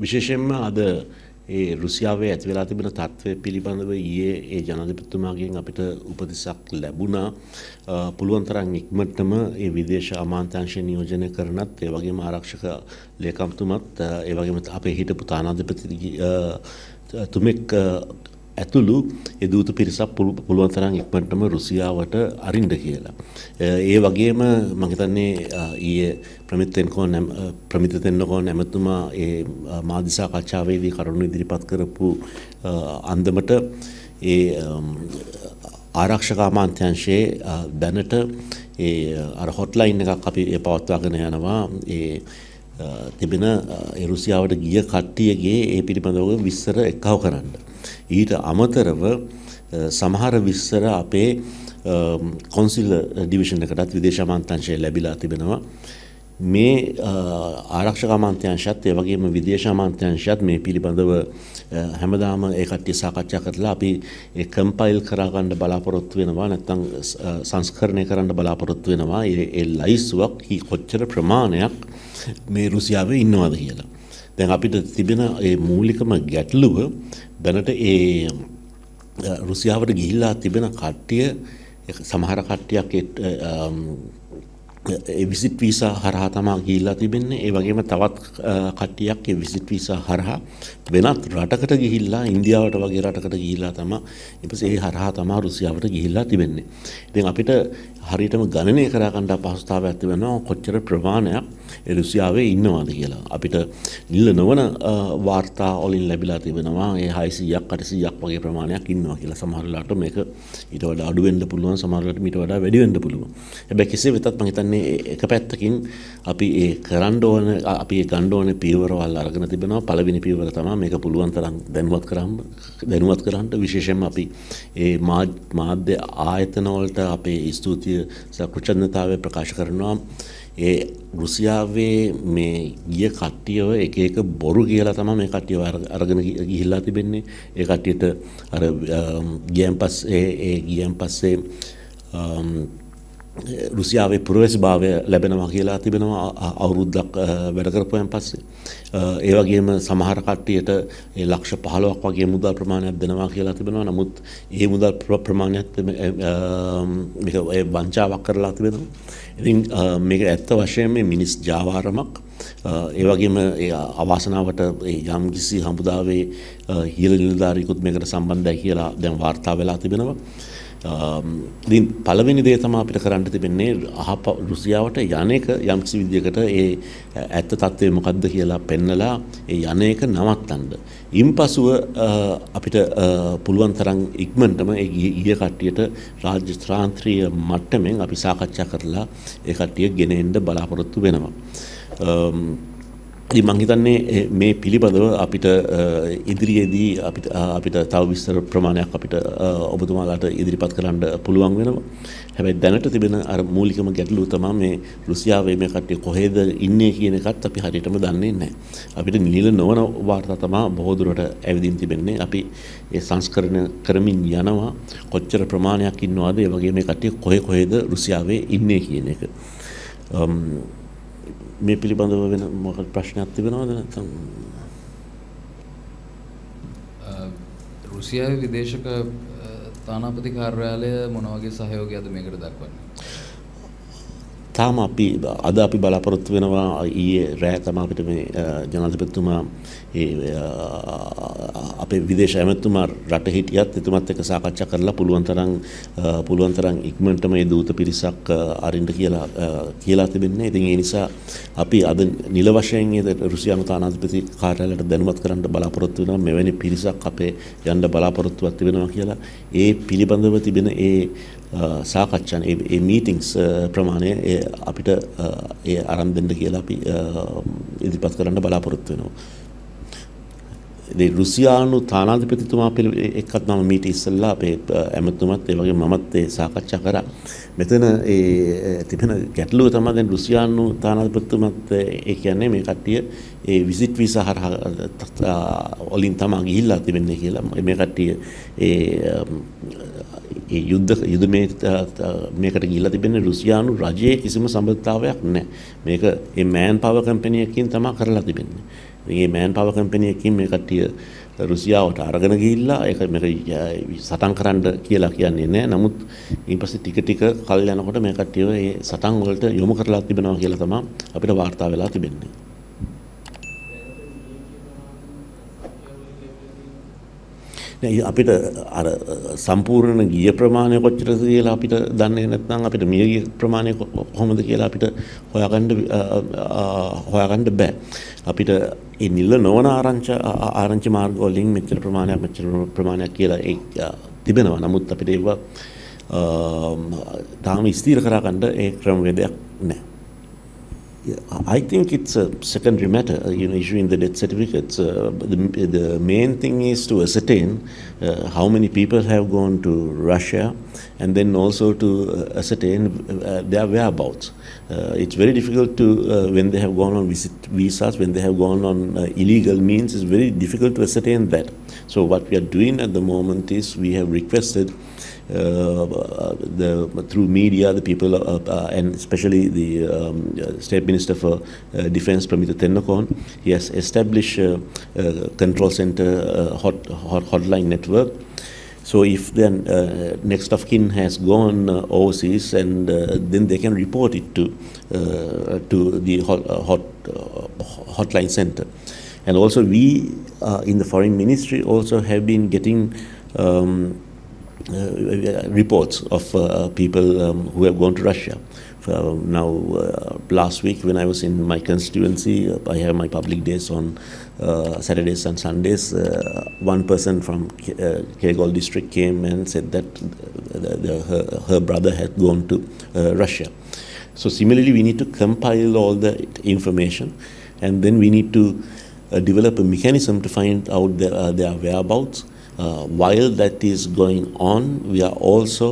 විශේෂයෙන්ම අද ඒ රුසියාවේ ඇති වෙලා තිබෙන තත්ත්වය පිළිබඳව ඊයේ ඒ ජනාධිපතිතුමාගෙන් අපිට උපදෙසක් ලැබුණා. පුළුවන් තරම් ඉක්මනටම ඒ විදේශ අමාත්‍යාංශය නියෝජනය කරනත් ඒ වගේම ආරක්ෂක ලේකම්තුමත් ඒ වගේම අපේ හිටපු තානාධිපති තුමෙක් ඇතුළු ඒ දූත පිරිසක් පුළුවන් තරම් ඉක්මනටම රුසියාවට අරින්න කියලා. ඒ වගේම මම හිතන්නේ ඊයේ ප්‍රමිත තෙන්නකෝන් නැමතුමා ඒ මාධ්‍ය සාකච්ඡාවේදී කරුණු ඉදිරිපත් කරපු අන්දමට ඒ ආරක්ෂක අමාත්‍යාංශයේ දැනට ඒ අර හොට්ලයින් එකක් අපි පවත්වාගෙන යනවා. ඒ තිබෙන රුසියාවට ගිය කට්ටියගේ ඒ පිළිබඳව විස්තර එක්කව කරන්න. ඊට අමතරව සමහර විස්තර අපේ කොන්සිල් ඩිවිෂන් එකටත් විදේශ අමාත්‍යාංශය ලැබිලා තිබෙනවා. මේ ආරක්ෂක අමාත්‍යාංශයත් ඒ වගේම විදේශ අමාත්‍යාංශයත් මේ පිළිබඳව හැමදාම ඒ කට්ටිය සාකච්ඡා කරලා අපි ඒ කම්පයිල් කරා ගන්න බලාපොරොත්තු වෙනවා, නැත්නම් සංස්කරණය කරන්න බලාපොරොත්තු වෙනවා. ඒ ලයිස්තුවක් කොච්චර ප්‍රමාණයක් මේ රුසියාවේ ඉන්නවද කියලා. දැන් අපිට තිබෙන ඒ මූලිකම ගැටලුව දැනට ඒ රුසියාවට ගිහිල්ලා තිබෙන කට්ටිය සමහර කට්ටියක් ඒ විසිට් වීසා හරහා තමයි ගිහිල්ලා තිබෙන්නේ. ඒ වගේම තවත් කට්ටියක් ඒ විසිට් වීසා හරහා වෙනත් රටකට ගිහිල්ලා ඉන්දියාවට වගේ රටකට ගිහිල්ලා තමයි ඊපස්සේ ඒ හරහා තමයි රුසියාවට ගිහිල්ලා තිබෙන්නේ. ඉතින් අපිට හරියටම ගණනය කරා ගන්න අපහසුතාවයක් තිබෙනවා කොච්චර ප්‍රමාණයක් රුසියාවේ ඉන්නවද කියලා. අපිට නිල නොවන වාර්තා වලින් ලැබිලා තිබෙනවා ඒ 600ක් 800ක් වගේ ප්‍රමාණයක් ඉන්නවා කියලා. සමහර වෙලාවට මේක ඊට වඩා අඩු වෙන්න පුළුවන්, සමහර වෙලාවට ඊට වඩා වැඩි වෙන්න පුළුවන්. හැබැයි කෙසේ වෙතත් මම හිතන්නේ එක පැත්තකින් අපි ඒ කරන්න ඕන අපි ඒ ගන්න ඕනේ පියවරවල් අරගෙන තිබෙනවා. පළවෙනි පියවර තමයි මේක පුළුවන් තරම් දැනුවත් කරන්න විශේෂයෙන්ම අපි ඒ මාධ්‍ය ආයතන වලට අපේ ස්තුතිය කෘතඥතාවය ප්‍රකාශ කරනවා. ඒ රුසියාවේ මේ ගිය කට්ටියව එක බොරු කියලා තමයි මේ කට්ටියව අරගෙන ගිහිල්ලා තිබෙන්නේ. ඒ කට්ටියට අර ගියන් පස්සේ රුසියාවේ පුරවැසිභාවය ලැබෙනවා කියලා තිබෙනවා අවුරුද්දක් වැඩ කරපුවාන් පස්සේ. ඒ වගේම සමහර කට්ටියට ඒ ලක්ෂ 15ක් වගේ මුදල් ප්‍රමාණයක් දෙනවා කියලා තිබෙනවා. නමුත් ඒ මුදල් ප්‍රමාණයත් මේක වංචාවක් කරලා තිබෙනවා. ඉතින් මේක ඇත්ත වශයෙන්ම මිනිස් ජාවාරමක්. ඒ වගේම ඒ අවාසනාවට යම් කිසි හමුදාවේ ඉහළ නිලධාරියෙකුත් මේකට සම්බන්ධයි කියලා දැන් වාර්තා වෙලා තිබෙනවා. ඉතින් පළවෙනි දේ තමයි අපිට කරන්න තිබෙන්නේ රුසියාවට යන්නේක යම්කිසි විදියකට ඒ ඇත්ත තත්ත්වය මොකද්ද කියලා පෙන්නලා ඒ යන්නේක නවත්තන්න. ඉන්පසුව අපිට පුළුවන් තරම් ඉක්මනටම ඒ ඊය කට්ටියට රාජ්‍යත්‍රාන්ත්‍රීය මට්ටමින් අපි සාකච්ඡා කරලා ඒ කට්ටිය ගෙන එන්න බලාපොරොත්තු වෙනවා. ඉතින් මම හිතන්නේ මේ පිළිබඳව අපිට ඉදිරියේදී අපිට තව විස්තර ප්‍රමාණයක් අපිට ඔබතුමාලාට ඉදිරිපත් කරන්න පුළුවන් වෙනවා. හැබැයි දැනට තිබෙන අර මූලිකම ගැටලුව තමයි මේ රුසියාවේ මේ කට්ටිය කොහෙද ඉන්නේ කියන එකත් අපි හරියටම දන්නේ නැහැ. අපිට නිල නොවන වාර්තා තමයි බොහෝ දුරට ඇවිදින් තිබෙන්නේ. අපි ඒ සංස්කරණ කරමින් යනවා කොච්චර ප්‍රමාණයක් ඉන්නවද, ඒ වගේ මේ කට්ටිය කොහෙද රුසියාවේ ඉන්නේ කියන එක. මේ පිළිබඳව වෙන මොකක් ප්‍රශ්නයක් තිබෙනවද නැත්නම් රුසියාවේ විදේශක තානාපති කාර්යාලය මොන වගේ සහයෝගයක්ද මේකට දක්වන්නේ? තාම අද අපි බලාපොරොත්තු වෙනවා ඊයේ රෑ තමයි අපිට මේ ජනාධිපතිතුමා අපේ විදේශ ඇමතුමා රට හිටියත් එතුමත් එක්ක සාකච්ඡා කරලා පුළුවන් තරම් ඉක්මනටම මේ දූත පිරිසක් අරින්න කියලා තිබෙන්නේ. ඉතින් ඒ නිසා අපි අද නිල වශයෙන් රුසියානු තානාධිපති කාර්යාලයට දැනුවත් කරන්න බලාපොරොත්තු වෙනවා මෙවැනි පිරිසක් අපේ යන්න බලාපොරොත්තුවක් තිබෙනවා කියලා. ඒ පිළිබඳව තිබෙන ඒ සාකච්ඡා ඒ මීටින්ග්ස් ප්‍රමාණය අපිට ඒ ආරම්භ දෙන්න කියලා අපි ඉදිරිපත් කරන්න බලාපොරොත්තු වෙනවා. ඒ රුසියානු තානාධිපතිතුමා එක්කත් මම මීට ඉස්සෙල්ලා අපේ ඇමතුමත් ඒ වගේ මමත් ඒ සාකච්ඡා කරා. මෙතන ඒ තිබෙන ගැටලුව තමයි දැන් රුසියානු තානාධිපතිතුමත් ඒ කියන්නේ මේ කට්ටිය ඒ විසිට් වීසා හරහා වලින් තමයි ගිහිල්ලා තිබෙන්නේ කියලා. මේ කට්ටිය ඒ යුද්ධ මේකට ගිහිල්ලා තිබෙන්නේ රුසියානු රජයේ කිසිම සම්බන්ධතාවයක් නැහැ. මේක මේ මෑන් පවර් කම්පැනි එකකින් තමයි කරලා තිබෙන්නේ. මේ මෑන් පවර් කම්පැනි එකකින් මේ කට්ටිය රුසියාවට අරගෙන ගිහිල්ලා ඒක මේක සටන් කරන්න කියලා කියන්නේ නැහැ. නමුත් ඊපස්සේ ටික කල් යනකොට මේ කට්ටිය මේ සටන් වලට යොමු කරලා තිබෙනවා කියලා තමයි අපිට වාර්තා වෙලා තිබෙන්නේ. අපිට අර සම්පූර්ණ ගිය ප්‍රමාණය කොච්චරද කියලා අපිට දන්නේ නැත්නම් අපිට මිය ගිය ප්‍රමාණය කොහොමද කියලා අපිට හොයාගන්න බෑ. අපිට ඒ නිල නොවන ආරංචි මාර්ග වලින් මෙච්චර ප්‍රමාණයක් කියලා තිබෙනවා. නමුත් අපිට ඒව තාම ස්ථිර කරගන්න ඒ ක්‍රමවේදයක් නැහැ. I think it's a secondary matter, issuing the death certificates. The main thing is to ascertain how many people have gone to Russia, and then also to ascertain their whereabouts. It's very difficult to, when they have gone on visas, when they have gone on illegal means, it's very difficult to ascertain that. So what we are doing at the moment is we have requested through media, the people, and especially the State Minister for Defence, Pramita Tennakon, he has established a control center hotline network. So if the next of kin has gone overseas, and then they can report it to the hotline center. And also we in the Foreign Ministry also have been getting reports of people who have gone to Russia. Now, last week when I was in my constituency, I have my public days on Saturdays and Sundays. One person from Kergol district came and said that her brother had gone to Russia. So similarly, we need to compile all the information, and then we need to develop a mechanism to find out their whereabouts. While that is going on, we are also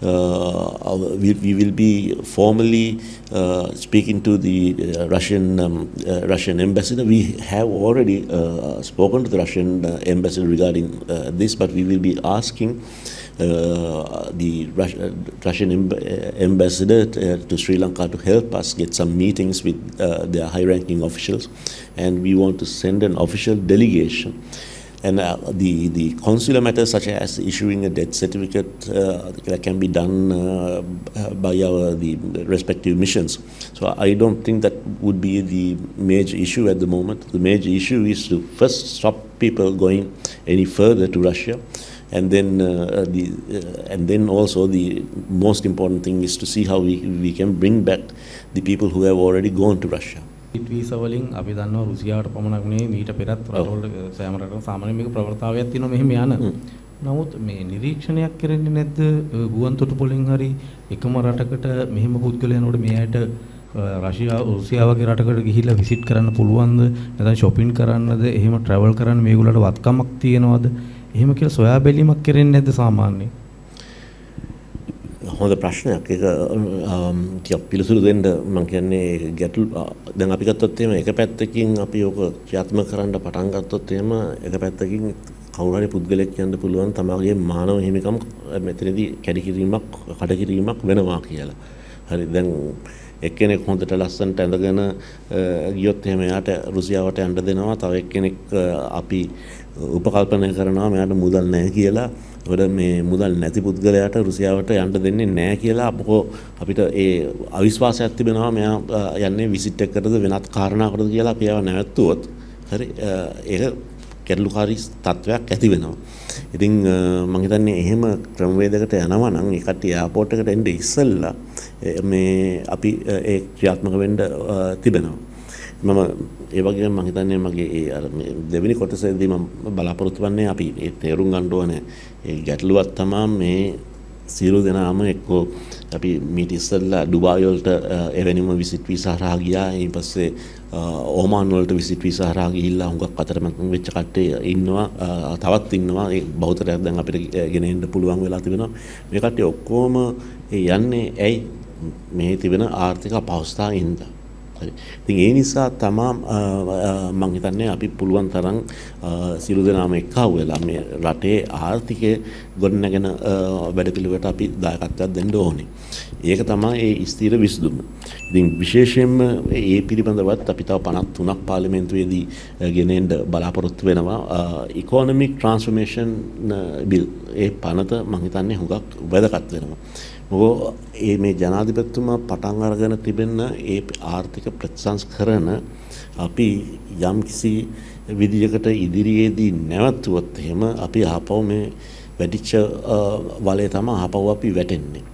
we will be formally speaking to the Russian ambassador. We have already spoken to the Russian ambassador regarding this, but we will be asking the Russian ambassador to Sri Lanka to help us get some meetings with their high-ranking officials, and we want to send an official delegation. And the consular matters such as issuing a death certificate that can be done by the respective missions. So I don't think that would be the major issue at the moment. The major issue is to first stop people going any further to Russia, and then also the most important thing is to see how we can bring back the people who have already gone to Russia. Visa වලින් අපි දන්නවා රුසියාවට පමණක් නෙවෙයි මීට පෙරත් රටවල සෑම රටකම සාමාන්‍ය මේක ප්‍රවර්තාවයක් තියෙනවා මෙහෙම යන. නමුත් මේ නිරීක්ෂණයක් කරන්නේ නැද්ද ගුවන් තොටුපළෙන් හරි එකම රටකට මෙහෙම පුද්ගලයන්ට මේ ඇයට රුසියාව වගේ රටකට ගිහිල්ලා විසිට් කරන්න පුළුවන්ද? නැත්නම් shopping කරන්නද? එහෙම travel කරන්න මේගොල්ලන්ට වත්කමක් තියෙනවද? එහෙම කියලා සොයා බැලීමක් කරන්නේ නැද්ද සාමාන්‍යයෙන්? හොඳ ප්‍රශ්නයක්. ඒක ටිකක් පිළිතුරු දෙන්න මම කියන්නේ ගැටළු දැන් අපි ගත්තොත් එහෙම එක පැත්තකින් අපි ඔක ක්‍රියාත්මක කරන්න පටන් ගත්තොත් එහෙම එක පැත්තකින් කවුරු හරි පුද්ගලෙක් කියන්න පුළුවන් තමගේ මානව හිමිකම් මෙතනදී කැඩකිරීමක් කඩකිරීමක් වෙනවා කියලා. හරි දැන් එක්කෙනෙක් හොඳට ලස්සනට ඇඳගෙන ගියොත් එහෙම එයාට රුසියාවට යන්න දෙනවා. තව එක්කෙනෙක් අපි උපකල්පනය කරනවා මෙයාට මුදල් නැහැ කියලා. ඒකට මේ මුදල් නැති පුද්ගලයාට රුසියාවට යන්න දෙන්නේ නැහැ කියලා අපිට ඒ අවිශ්වාසයක් තිබෙනවා. මෙයා යන්නේ විසිට් එකකටද වෙනත් කාරණාවකටද කියලා අපි ඒවා නැවතුවොත් හරි ඒක ගැටලුකාරී තත්වයක් ඇති වෙනවා. ඉතින් මම හිතන්නේ එහෙම ක්‍රමවේදයකට යනවා නම් ඒ කට්ටිය එයාපෝට් එකට එන්නේ ඉස්සෙල්ලා මේ අපි ඒ ක්‍රියාත්මක වෙන්න තිබෙනවා. මම ඒ වගේම මම හිතන්නේ මගේ ඒ අර මේ දෙවෙනි කොටසේදී මම බලාපොරොත්තු වෙන්නේ අපි ඒ තේරුම් ගන්න ඕනේ ඒ ගැටලුවක් තමයි මේ සියලු දෙනාම එක්කෝ අපි මීට ඉස්සෙල්ලා ඩුබායි වලට එවැනිම විසිට් වීසා හරහා ගියා. ඊට පස්සේ ඕමාන් වලට විසිට් වීසා හරහා ගිහිල්ලා හුඟක් අතරමැද වෙච්ච කට්ටිය ඉන්නවා. තවත් ඉන්නවා. ඒ බහුතරයක් දැන් අපිට ගෙන එන්න පුළුවන් වෙලා තිබෙනවා. මේ කට්ටිය ඔක්කොම යන්නේ ඇයි මේ තිබෙන ආර්ථික අපහසුතාවයින්ද? ඉතින් ඒ නිසා තමයි මම හිතන්නේ අපි පුළුවන් තරම් සියලු දෙනාම එක්කව වෙලා මේ රටේ ආර්ථිකය ගොඩනැගෙන වැඩපිළිවෙලට අපි දායකත්වයක් දෙන්න ඕනේ. ඒක තමයි ඒ ස්ථීර විසඳුම. ඉතින් විශේෂයෙන්ම ඒ පිළිබඳවත් අපි තව 53ක් පාර්ලිමේන්තුවේදී ගෙනෙන්න බලාපොරොත්තු වෙනවා. ඉකොනොමික් ට්‍රාන්ස්ෆර්මේෂන් බිල් ඒ පනත මම හිතන්නේ හුඟක් වැදගත් වෙනවා. මොකද මේ ජනාධිපතිතුමා පටන් අරගෙන තිබෙන ඒ ආර්ථික ප්‍රතිසංස්කරණ අපි යම්කිසි විදියකට ඉදිරියේදී නැවතුවොත් එහෙම අපි ආපහු මේ වැඩිච්ච වලේ තමයි ආපහු අපි වැටෙන්නේ.